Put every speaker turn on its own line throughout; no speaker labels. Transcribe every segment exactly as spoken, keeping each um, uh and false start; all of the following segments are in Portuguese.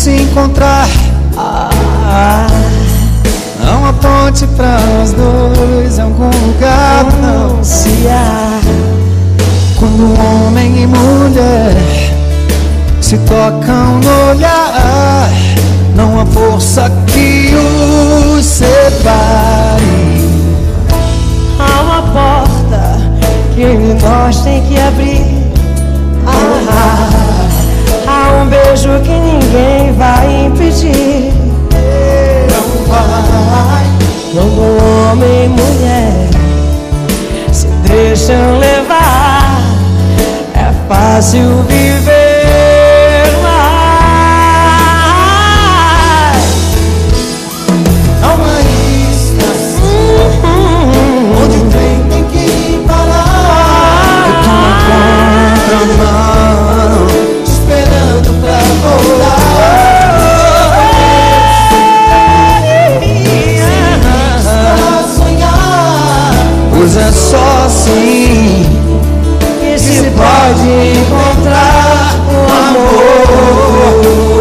se encontrar. Ah, há uma ponte pra nós dois em algum lugar não se há. Quando um homem e mulher se tocam no olhar, não há força que os separe.
Há uma porta que nós tem que abrir. Ah, há um beijo que ninguém vai impedir.
Não vai.
Quando homem e mulher se deixam levar, é fácil viver.
Pois é só assim
que se pode encontrar o amor.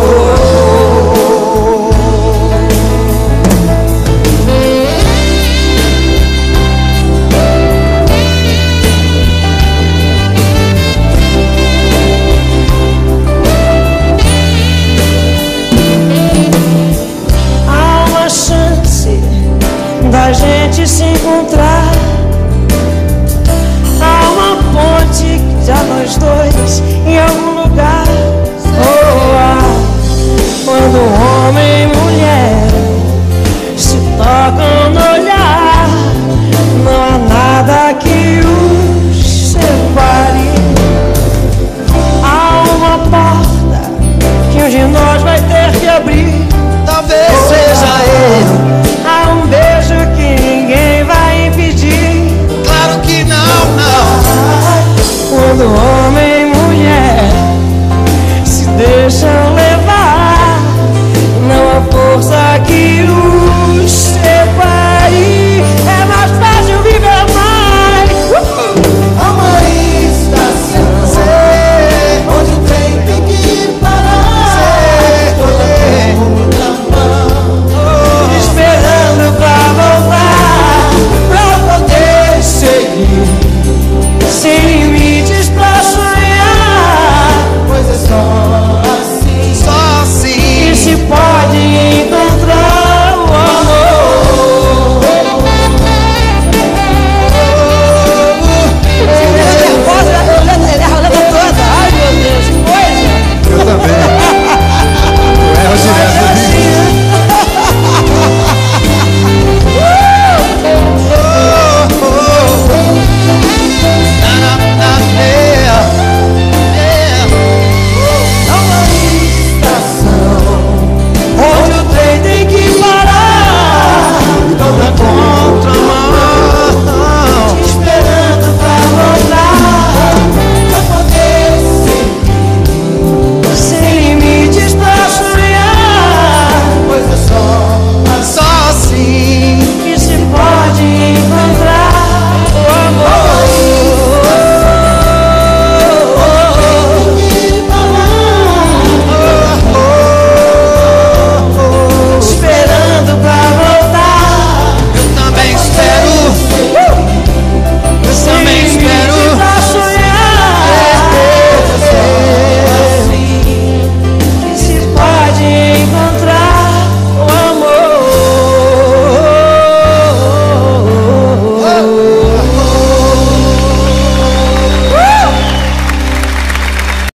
Há uma chance da gente se encontrar. Há uma ponte que já nós dois